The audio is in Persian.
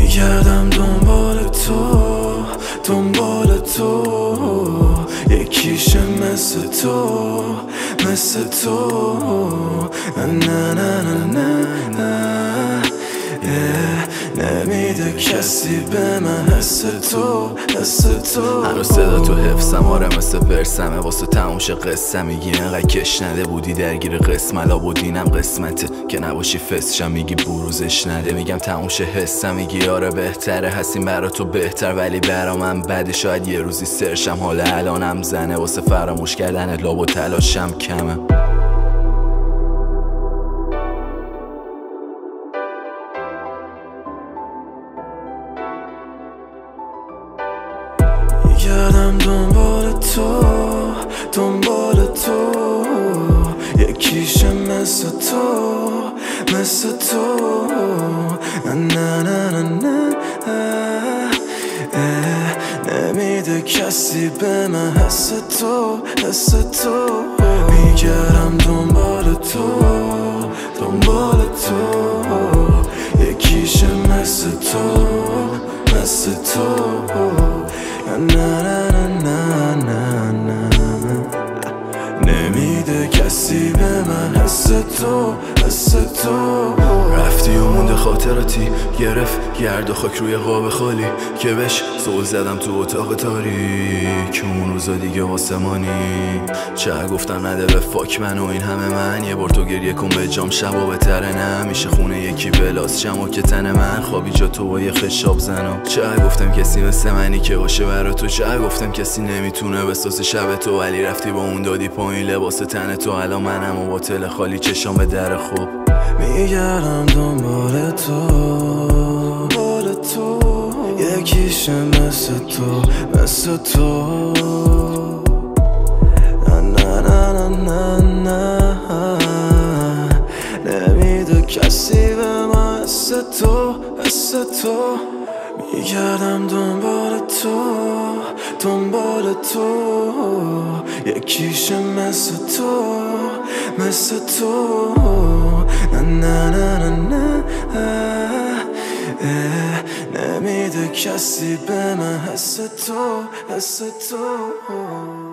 میگردم دنبال تو یکیشه مثل تو نه نه نه نه نمیده کسی به من حس تو هنوز صدا تو حفظم، آره مثل ورسمه واسه تموش قصه میگی انقدر کش نده بودی درگیر قسملا بودینم قسمته که نباشی فسشم میگی بروزش نده میگم تموش حسم میگی آره بهتره هستیم برا تو بهتر ولی برا من بده شاید یه روزی سرشم حالا الانم زنه واسه فراموش کردن لاب و تلاشم کمه میگردم دنبال تو یکیشه مثل تو نه نه نه نه نمیده کسی به من حس تو میگردم دنبال تو یکیشه مثل تو نه نه نه نه نه نمیده کسی به من حس تو رفتی و مونده خاطراتی گرفت گرد و خاک روی قاب خالی که بهش زل زدم تو اتاق تاریک اون روزا دیگه آسمانی چه گفتم نده به فاک من و این همه من یه بار تو گریه کن به جام شبا بهتره نه میشه خونه یکی بلاس شما که تن من خوابی جا تو با یه خشاب زنم چه گفتم کسی مثل منی که باشه برا تو چه گفتم کسی نمیتونه بساز شب تو ولی رفتی با اون دادی پایین لباس تن تو الان منم و باطل خالی چشام به در خوب میگردم دنبال تو یکیشه مثل تو نه نه نه نه نه نمیده کسی به من حس تو میگردم دنبال تو یکیشه مثل تو نه نه نه نه نمیده کسی به من حس تو